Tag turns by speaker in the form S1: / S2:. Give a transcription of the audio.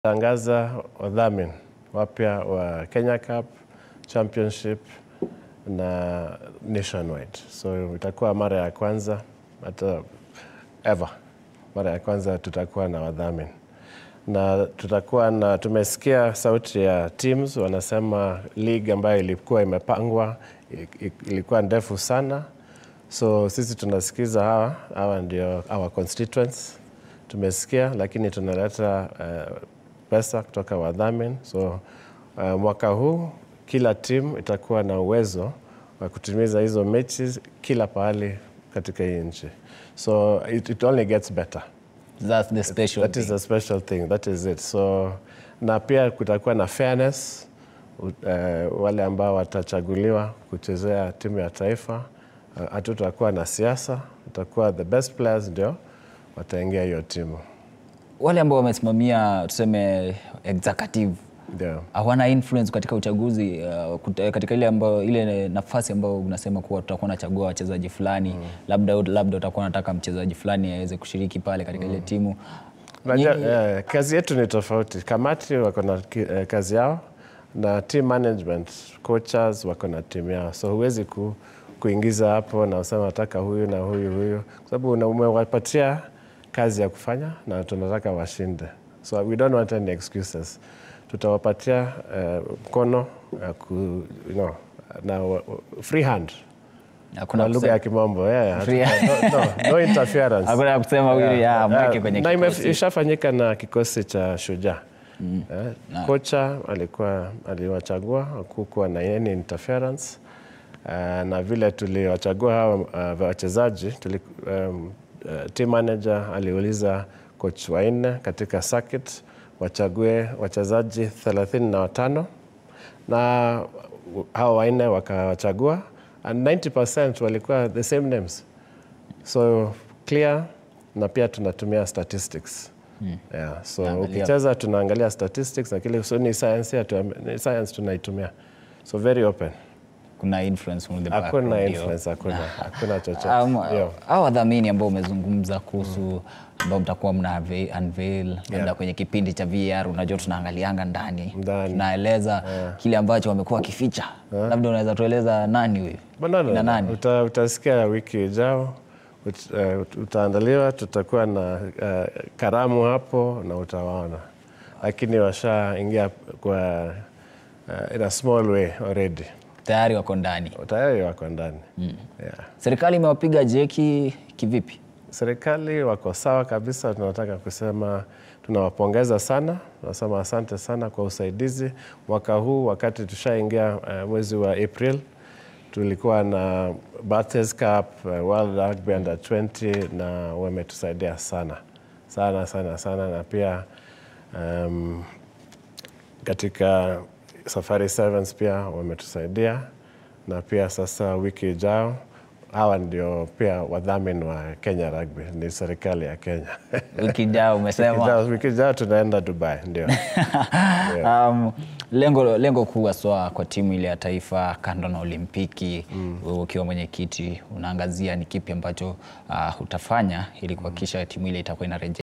S1: Tangaza wadhamini wapya wa Kenya Cup, Championship na Nationwide. So itakuwa mara ya kwanza hata ever. Mara ya kwanza tutakuwa na wadhamini. Na tutakuwa na tumesikia sauti ya teams wanasema league ambayo ilikuwa imepangwa ilikuwa ndefu sana. So sisi tunasikiza hawa ndio our constituents. Tumesikia lakini tunaleta pesa kutoka wadhamini. So mwaka huu kila team itakuwa na uwezo wa kutimiza hizo mechi kila pahali katika hii nchi. So it only gets better.
S2: That's the special
S1: That is the special thing. That is it. So na pia kutakuwa na fairness. Wale ambao watachaguliwa kuchezea timu ya taifa, hatutakuwa na siasa, itakuwa the best players ndio wataingia hiyo timu.
S2: Wale ambao wamesimamia tuseme executive hawana influence katika uchaguzi katika ile nafasi ambayo unasema kuwa tutakuwa tunachagua wachezaji fulani, labda utakuwa unataka mchezaji fulani aweze kushiriki pale katika ile timu.
S1: Kazi yetu ni tofauti. Kamati wako na kazi yao na team management, coaches wako na timu yao. So huwezi kuingiza hapo na usema nataka huyu na huyu kwa sababu umewapatia kazi ya kufanya na tunataka washinde. So we don't want any excuses. Tutawapatia mkono na free hand. Kuna lugha ya kimombo. No interference.
S2: Hakuna kusema huyu mweke kwenye kikosi.
S1: Na ishafanyika na kikosi cha Shujaa. Kocha aliwachagua hakukuwa na any interference. Na vile tuliwachagua hao wachezaji, team manager aliuliza coach wanne katika circuit wachague wachezaji 35 na hao wanne wakawachagua and 90% walikuwa the same names. So clear, na pia tunatumia statistics. So ukicheza tunaangalia statistics na kile ni science tunaitumia. So very open.
S2: Kuna influence from the back.
S1: Hakuna chochote.
S2: Hao wadhamini ambao umezungumza kuhusu ambao mtakuwa mna unveil labda kwenye kipindi cha VR, unajua tunaangalianga ndani. Tunaeleza kile ambacho wamekuwa wakificha. Labda unaweza tueleza nani huyu? Na nani?
S1: Utasikia wiki ijao. Utaandaliwa, tutakuwa na karamu hapo na utawaona. Lakini washaingia kwa in a small way already.
S2: Tayari wako ndani. Serikali imewapiga jeki kivipi?
S1: Serikali wako sawa kabisa. Tunataka kusema tunawapongeza sana. Tunasema asante sana kwa usaidizi. Mwaka huu wakati tushaingia mwezi wa April, tulikuwa na Bates Cup, World Rugby Under 20 na wametusaidia sana. Na pia katika Safari Sevens pia wametusaidia, na pia sasa wiki ijao hawa ndio pia wadhamini wa Kenya Rugby, ni serikali ya Kenya.
S2: Wiki ijao umesema?
S1: Wiki ijao tunaenda Dubai, ndio.
S2: Lengo kuu haswa kwa timu ile ya taifa kando na Olimpiki, ukiwa mwenyekiti unaangazia ni kipi ambacho utafanya ili kuhakikisha timu ile itakuwa inarejea